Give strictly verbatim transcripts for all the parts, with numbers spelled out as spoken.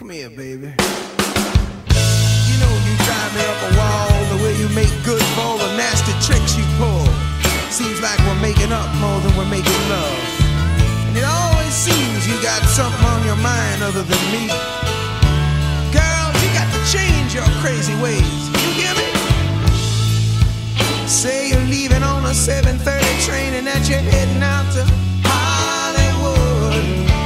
Come here, baby. You know you drive me up a wall, the way you make good for all the nasty tricks you pull. Seems like we're making up more than we're making love. And it always seems you got something on your mind other than me. Girl, you got to change your crazy ways. You hear me? Say you're leaving on a seven thirty train and that you're heading out to Hollywood.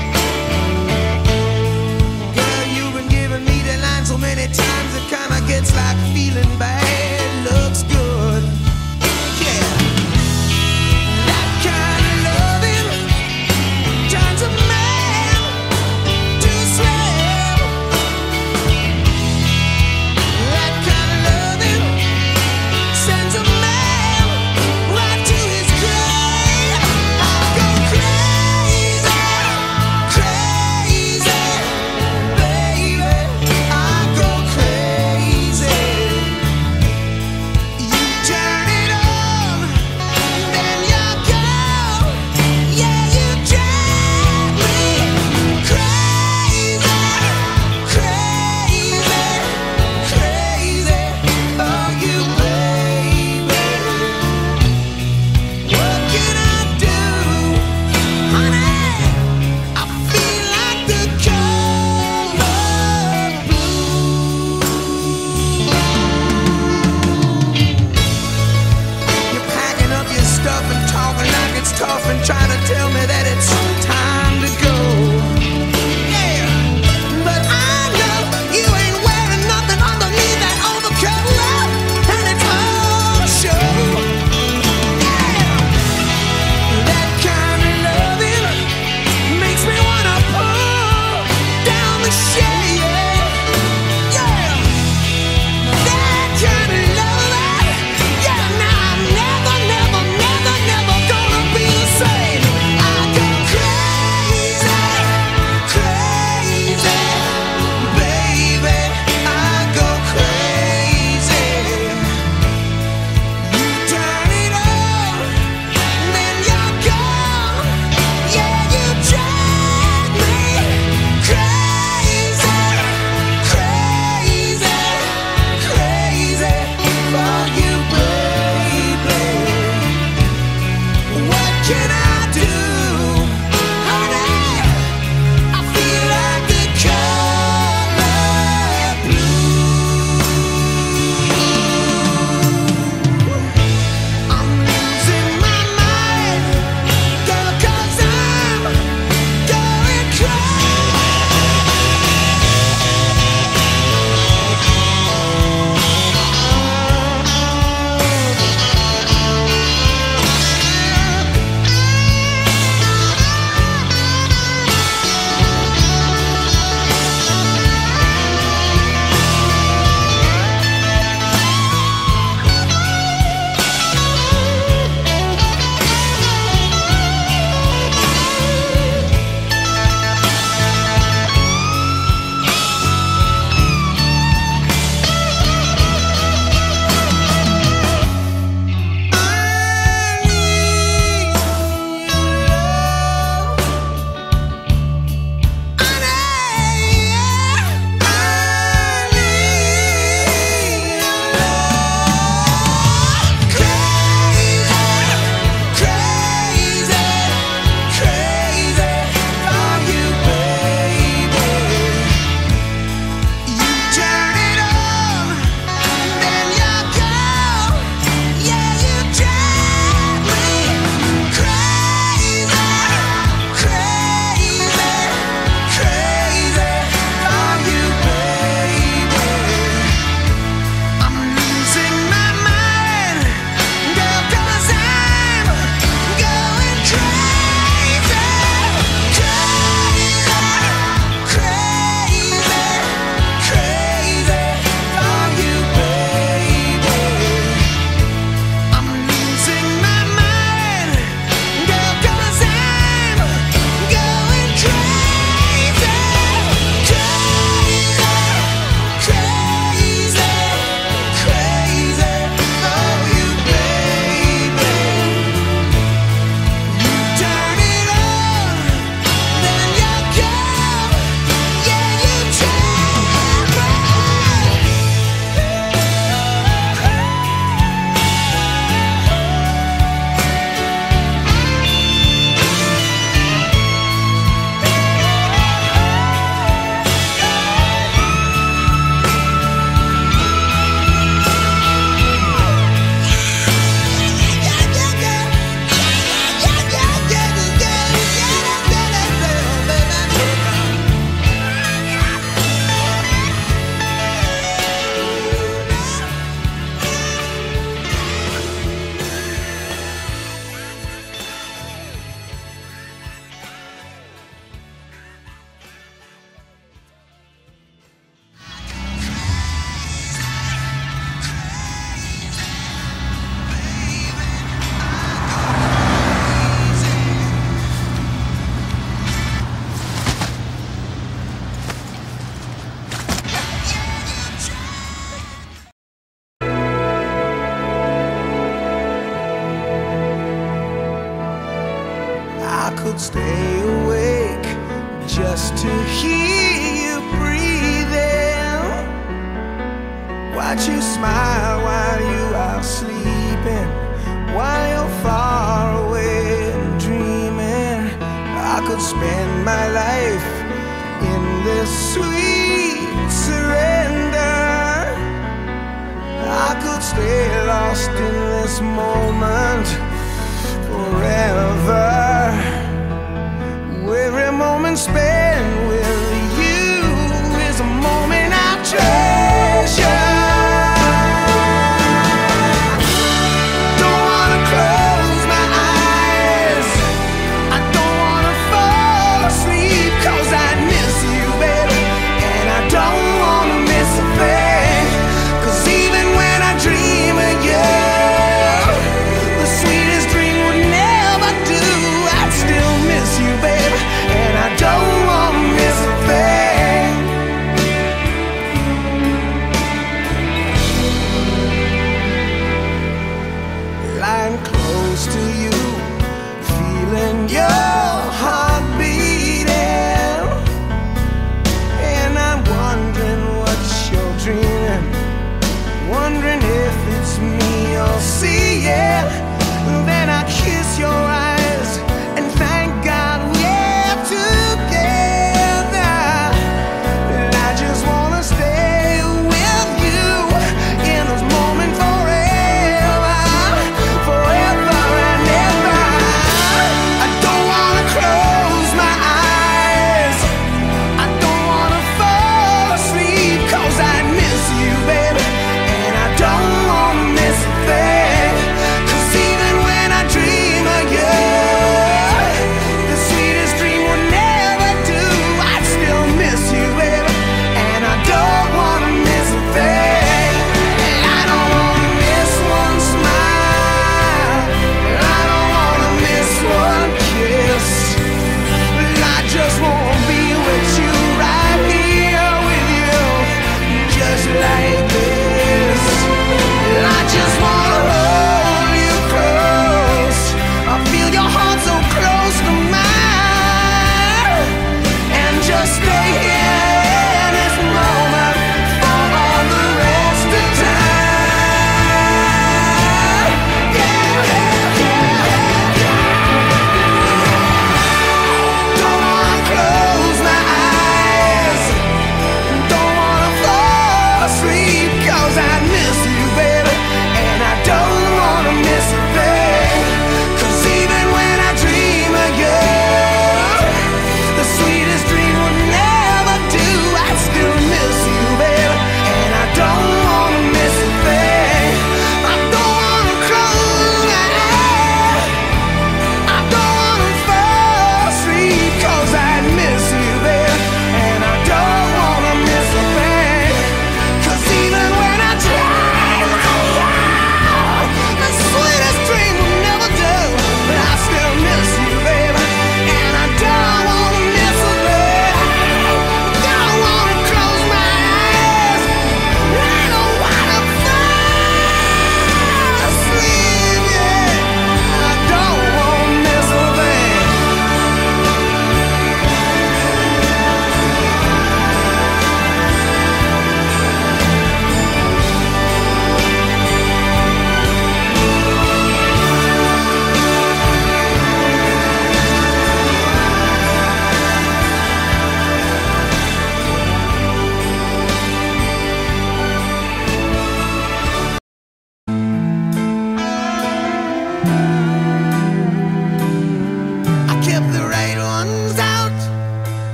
Girl, you've been giving me the line so many times it kinda gets like feeling bad looks good. Yeah, that kind of loving turns a man to a slave. That kind of loving sends a man right to his grave. I'm going could stay awake just to hear you breathing, watch you smile while you are sleeping, while you're far away and dreaming. I could spend my life in this sweet surrender. I could stay lost in this moment forever. Every moment spent with you is a moment I treasure. Don't wanna close my eyes, I don't wanna fall asleep, 'cause I miss you, baby, and I don't wanna miss a thing. 'Cause even when I dream of you, the sweetest dream would never do. I'd still miss you, baby, and I don't wanna miss a thing. Lying close to you, feeling your heart beating, and I'm wondering what you're dreaming, wondering if it's me you're seeing. Then I kiss your eyes and thank God we're together. And I just wanna stay with you in this moment forever, forever and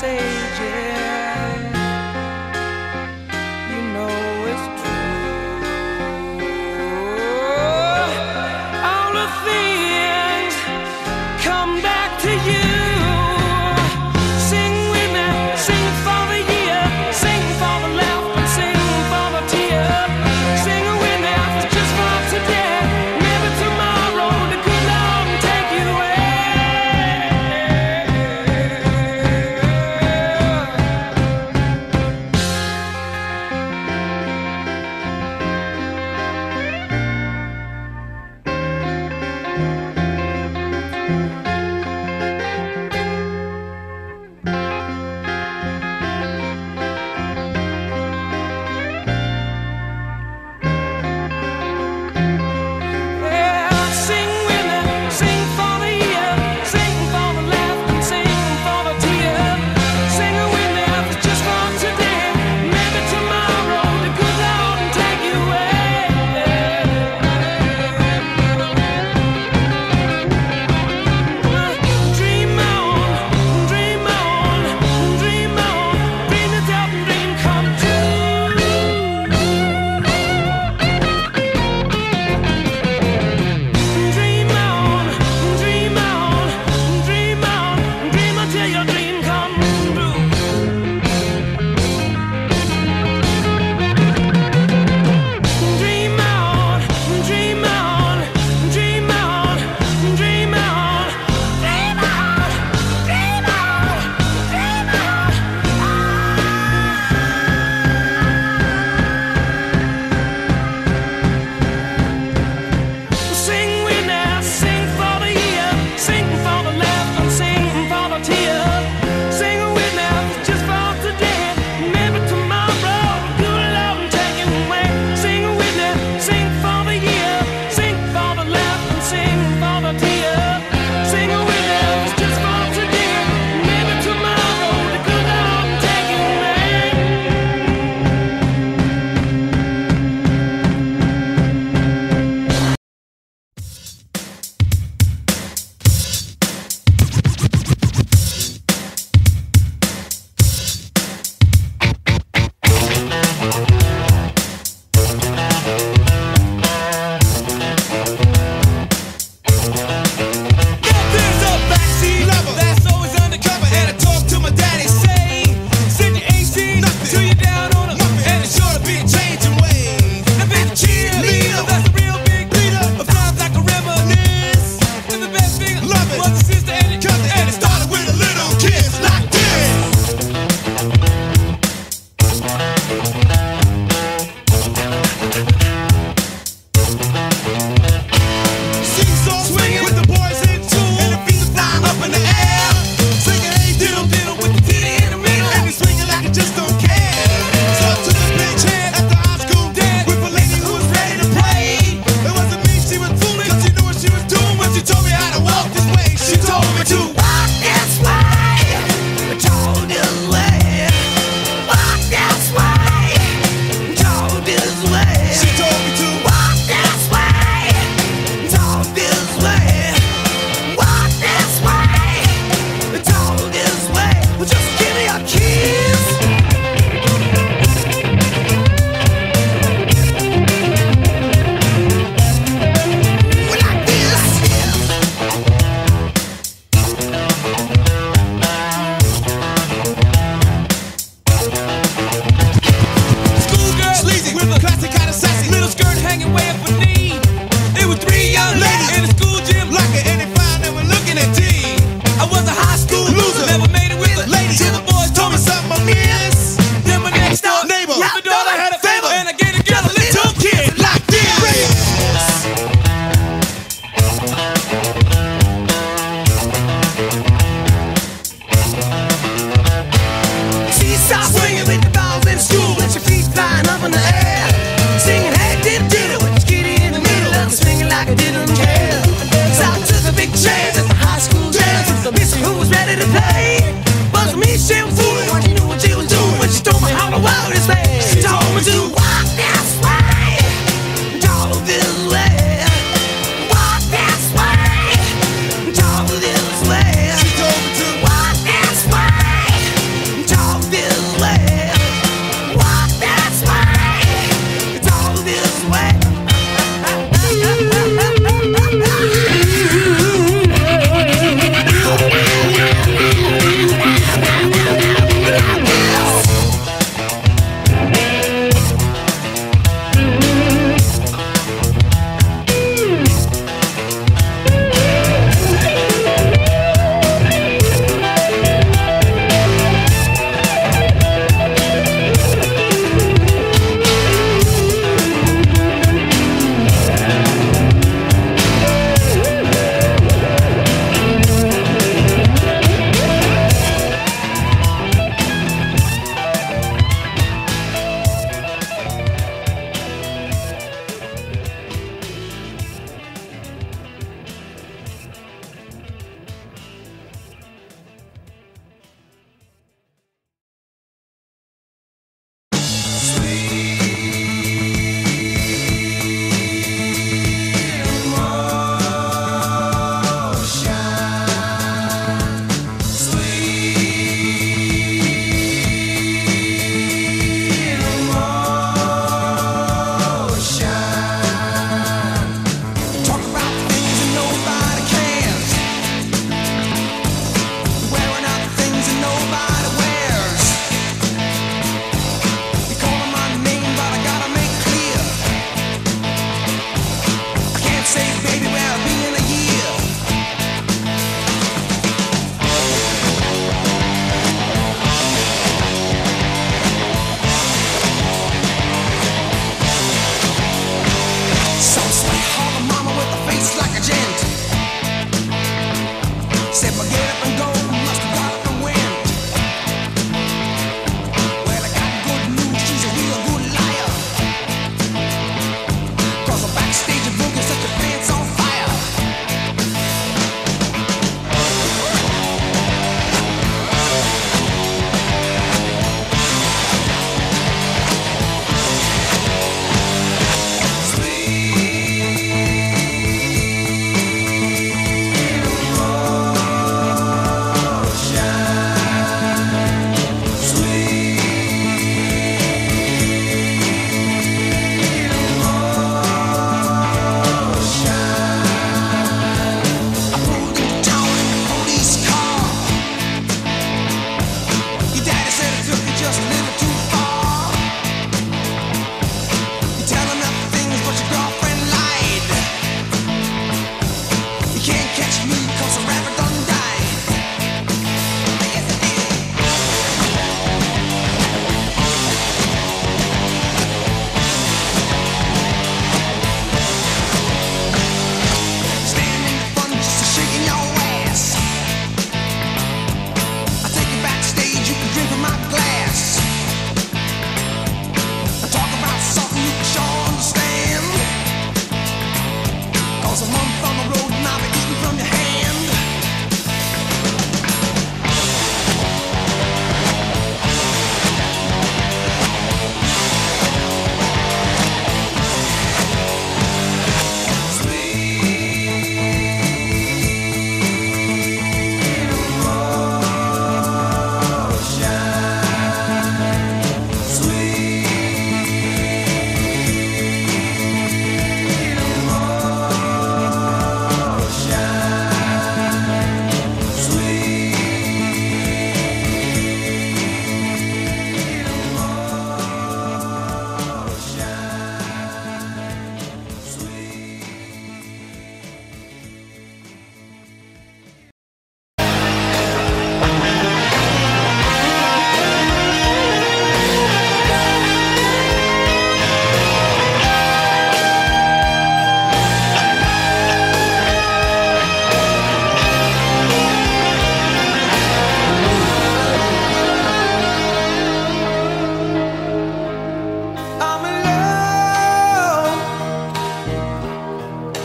sages. You know it's true. All the things come back to you. Sing with me, sing for the year, sing for the laugh and sing for the tear. Sing with me, just for today, maybe tomorrow the good Lord will take you away.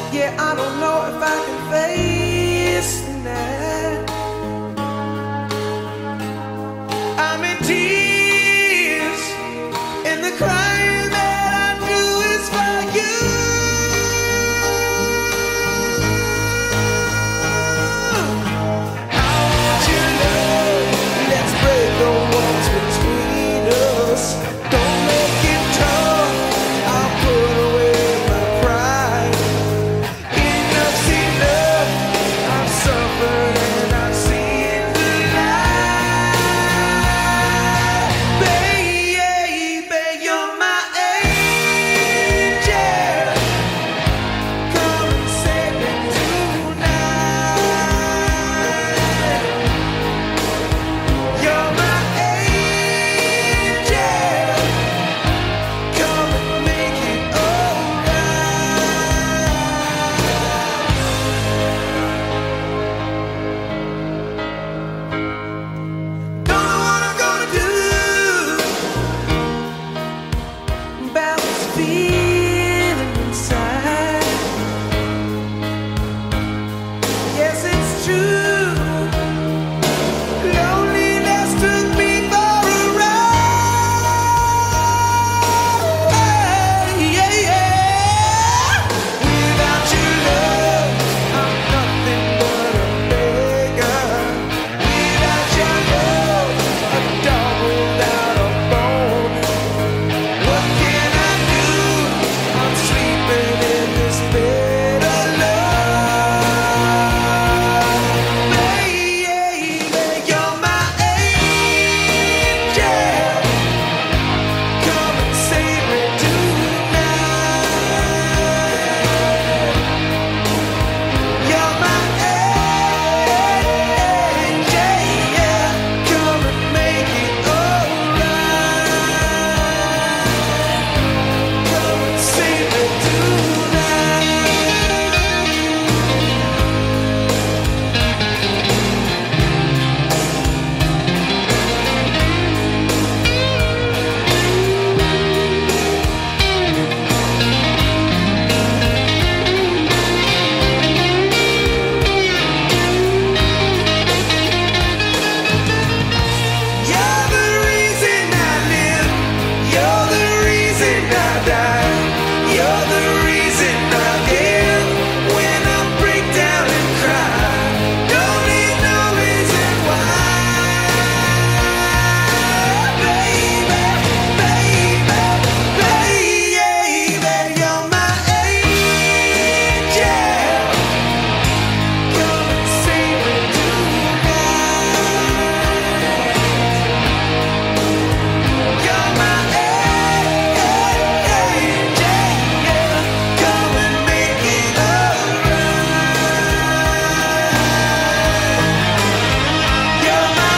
Yeah, I don't know if I can face the night. I'm in tears, and the crying that I do is for you. I want your love. Let's break the walls between us. Don't make it tough. I'll put away my pride. Enough's enough. I've suffered and I've seen the light. Baby, you're my angel. Come and save me tonight. You're my angel. Come and make it alright. Don't know what I'm gonna do about this feeling inside. Yes, it's true. Loneliness took me for a ride. Yeah, yeah. Without your love, I'm nothing but a beggar. Without your love, a dog without a bone. What can I do? I'm sleeping in this bed alone. Baby, you're my angel. Come and save me tonight. You're my angel. Come and make it alright. Come and save me tonight. You're the reason I live. You're the reason I die. You're the reason I live. When I break down and cry, don't need no reason why. Baby, baby, baby, you're my angel. Come and save me tonight. You're my angel. Come and make it alright. You're my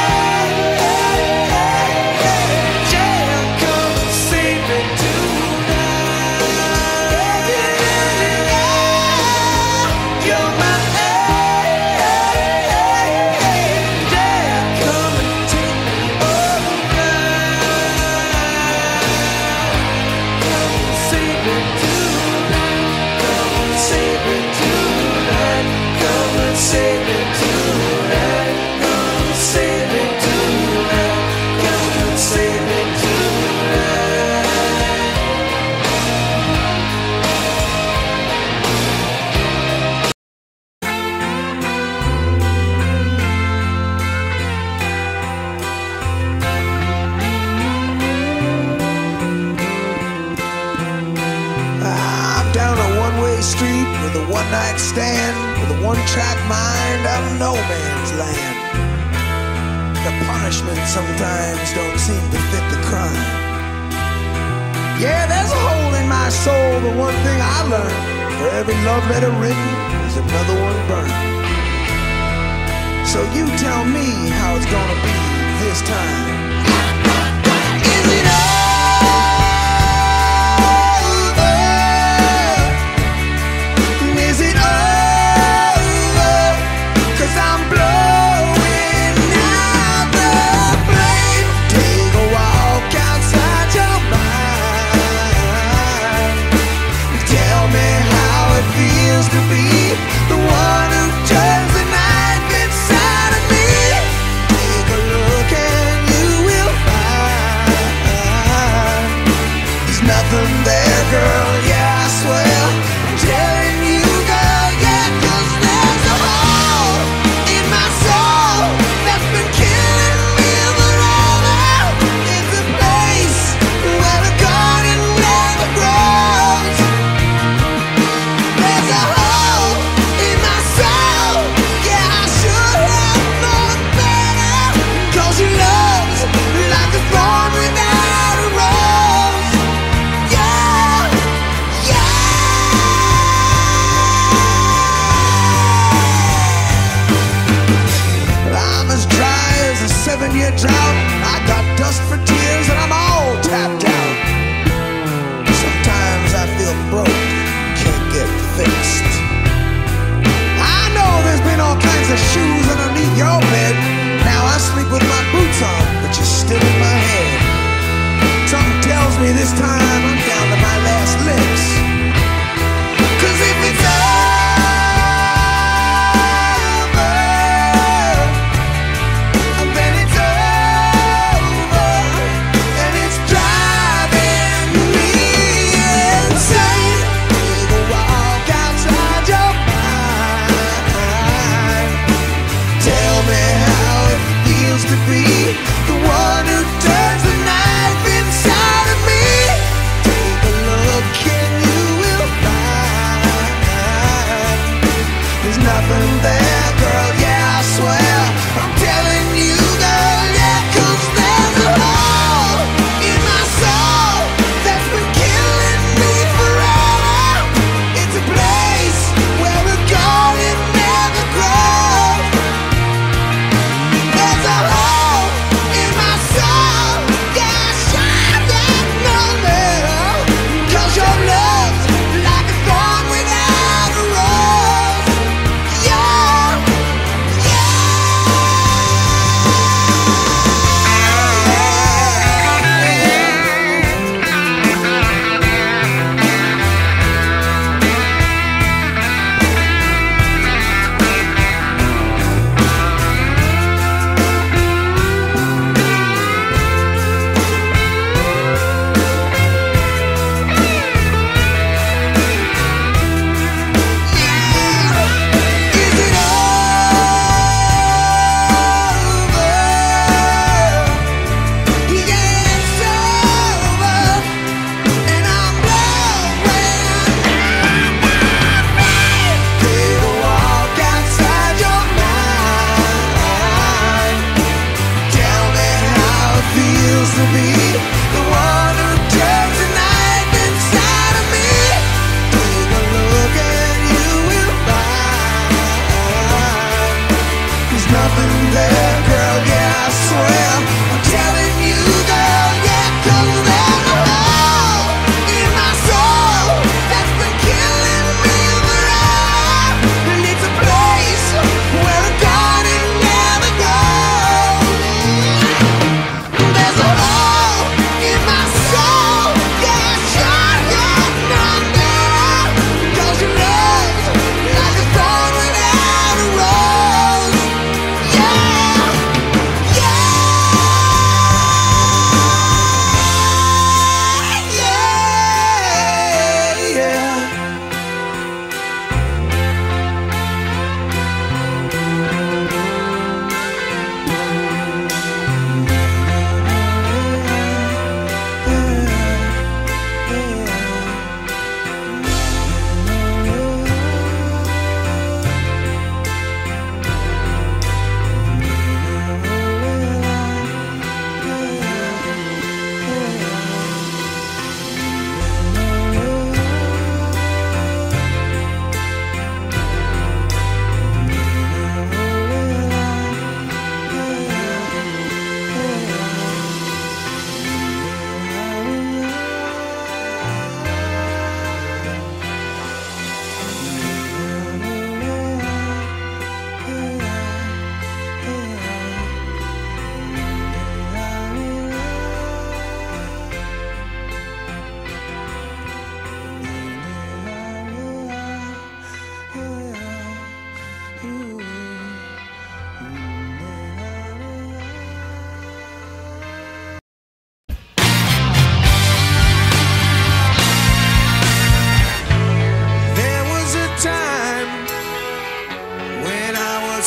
angel. Come and save me tonight. You're my angel. Come and take me alright. Come and save me tonight. Come and save me tonight. Come and save me tonight. Come and save me tonight. Come and save me I'm down a one-way street with a one-night stand, with a one-track mind out of no man's land. The punishment sometimes don't seem to fit the crime. Yeah, there's a hole in my soul, but one thing I learned: for every love letter written, there's another one burned. So you tell me how it's gonna be this time. Is it over? Is it over? 'Cause I'm blowing out the flame. Take a walk outside your mind. Tell me how it feels. promise to be the one who turns the knife inside of me. Take a look and you will find there's nothing there, girl, yeah, I swear. I'm telling you, girl, yeah, 'cause there's a hole in my soul that's been killing me forever. It's a place where the garden never grows. There's a hole in my soul, yeah, I should have known better, 'cause your love's like a thorn without a rose. Yeah, yeah. I'm as dry as a seven-year drought. I got dust for tears and I'm all tapped out. Sometimes I feel broke, can't get fixed. I know there's been all kinds of shoes underneath your bed. Now I sleep with my boots on, but you're still in my head. Something tells me this time I'm down to my last licks. 'Cause if it's over, then it's over.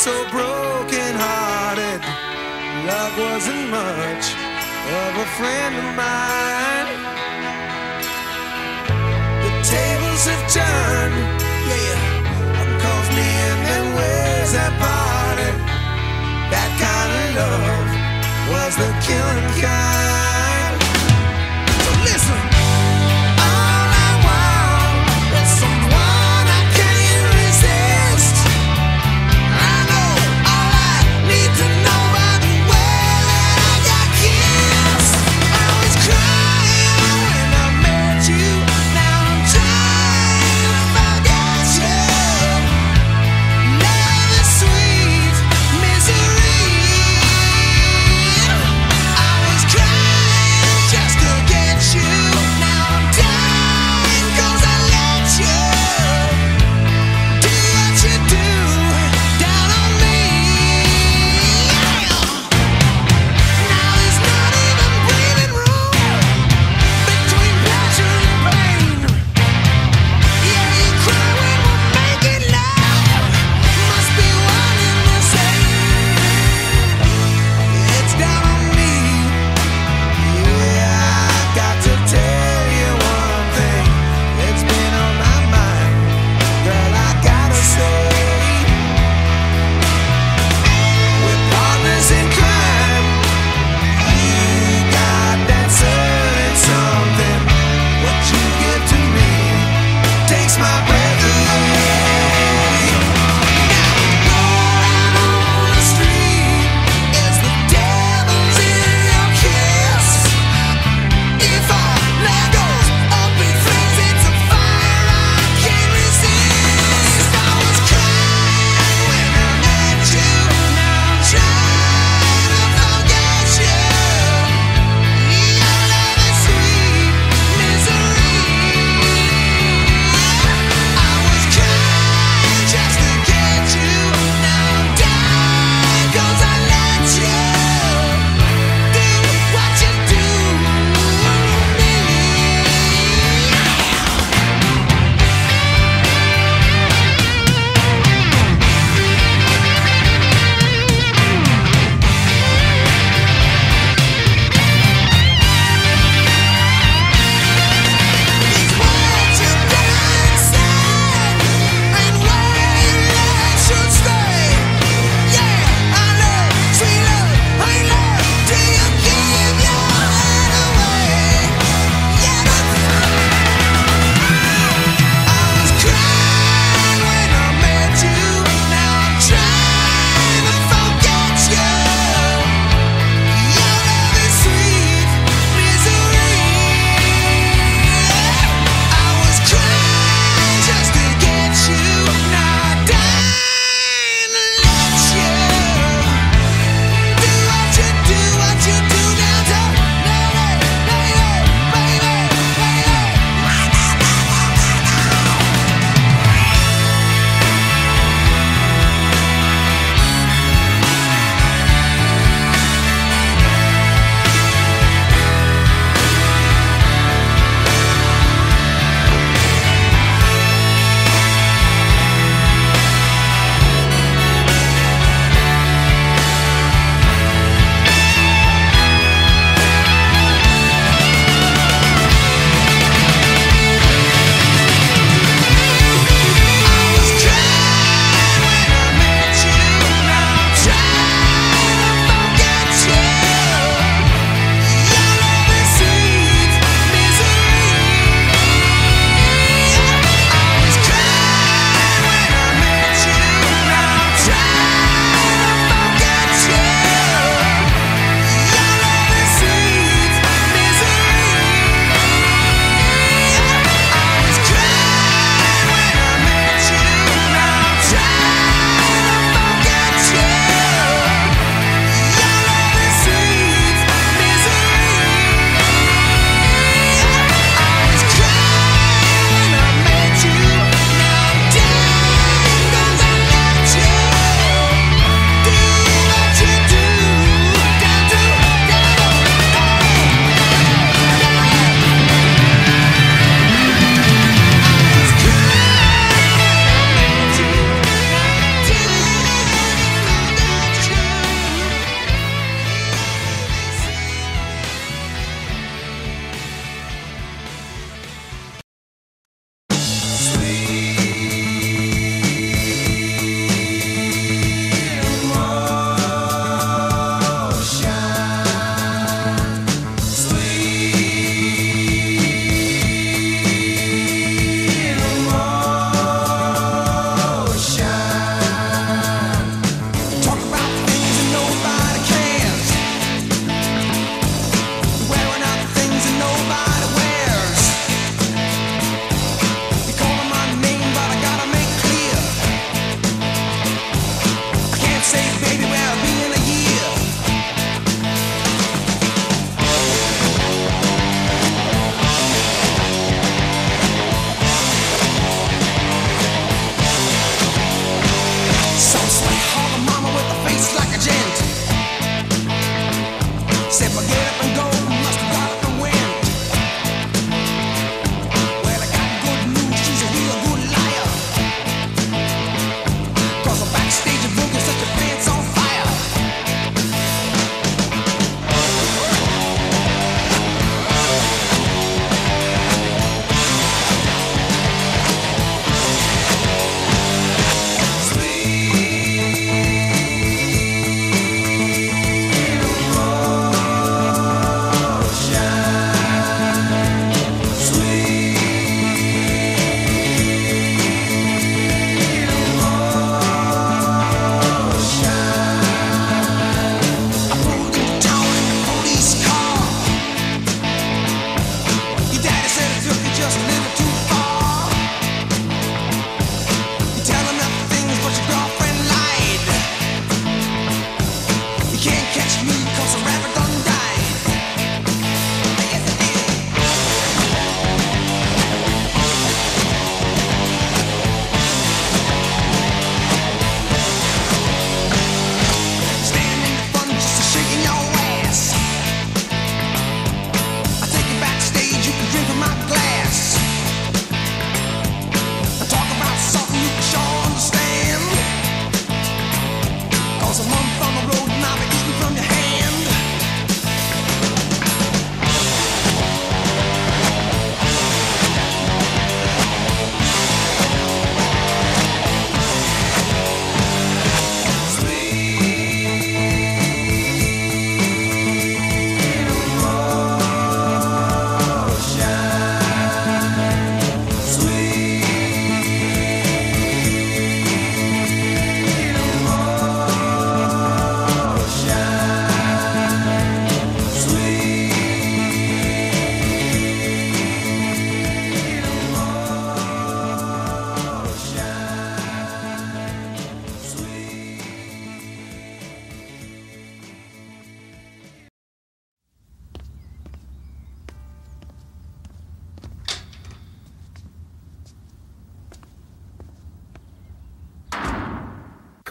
so broken hearted. Love wasn't much of a friend of mine. The tables have turned, yeah, and caused me in them ways that parted. That kind of love was the killing kind. So listen, all I want is someone I can't resist. I know all I need to know by the way that I got kissed. I was crying.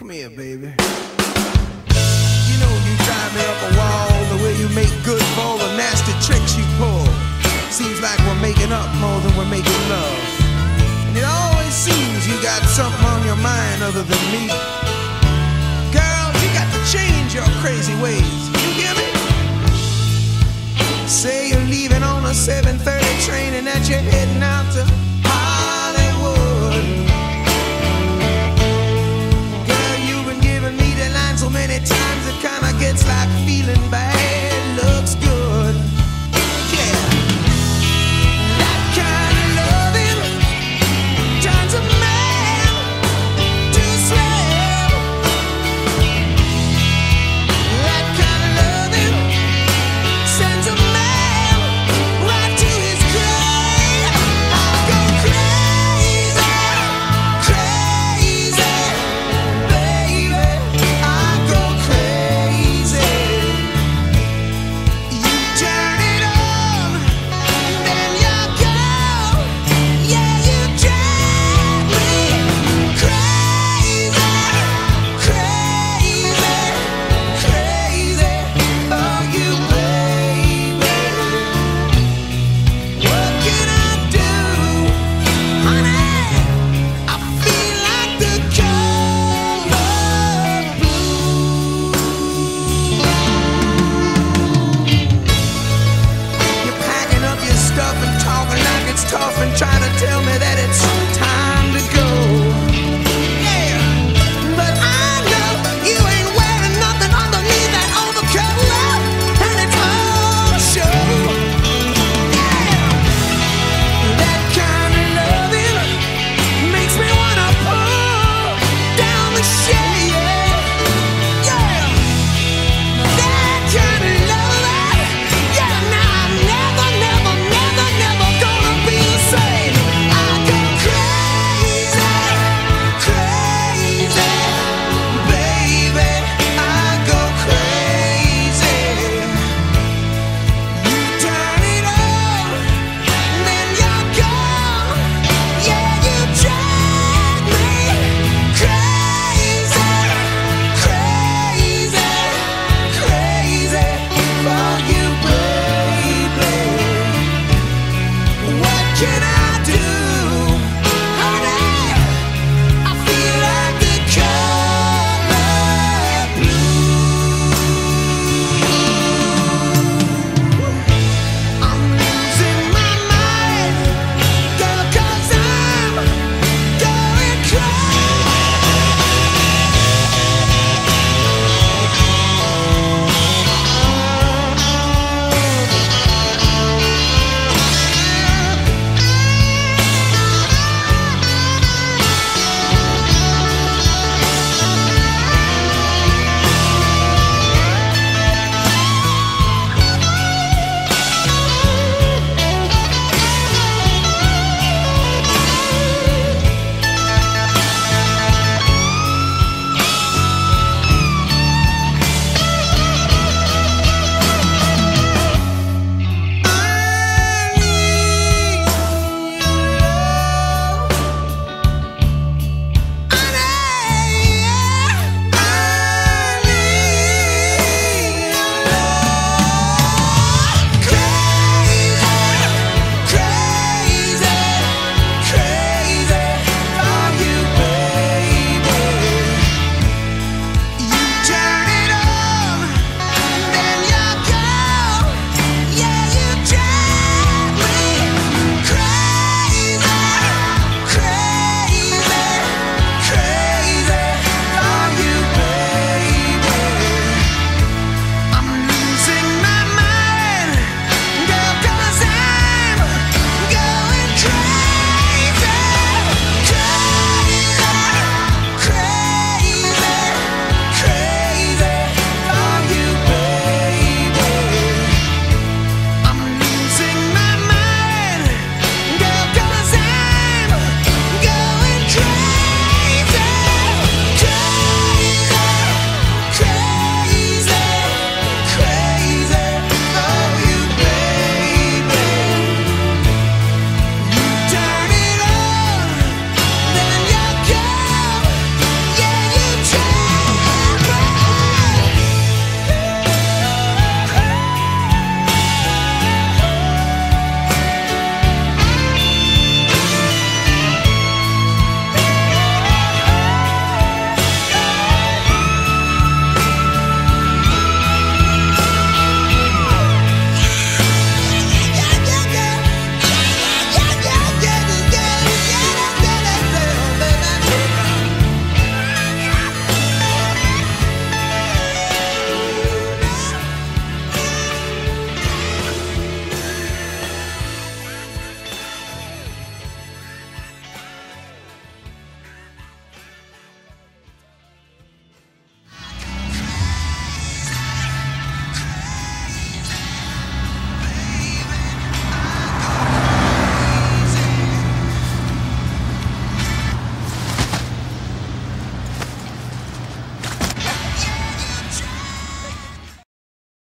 Come here, baby. You know you drive me up a wall, the way you make good for all the nasty tricks you pull. Seems like we're making up more than we're making love. And it always seems you got something on your mind other than me. Girl, you got to change your crazy ways. You hear me? Say you're leaving on a seven thirty train and that you're heading out to